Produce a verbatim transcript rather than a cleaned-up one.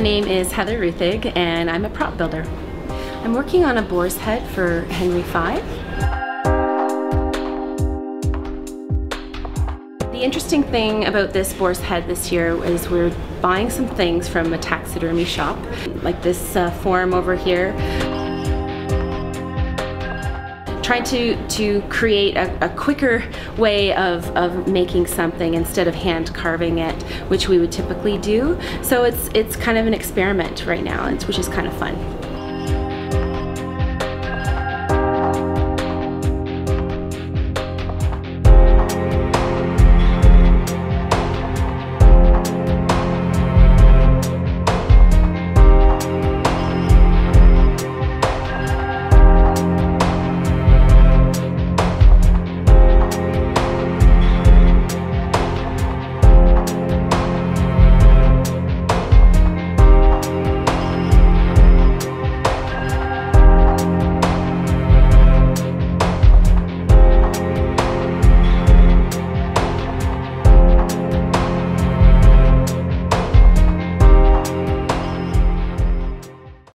name is Heather Ruthig and I'm a prop builder. I'm working on a boar's head for Henry the Fifth. The interesting thing about this boar's head this year is we're buying some things from a taxidermy shop, like this uh, form over here. Trying to, to create a, a quicker way of, of making something instead of hand carving it, which we would typically do. So it's, it's kind of an experiment right now, which is kind of fun.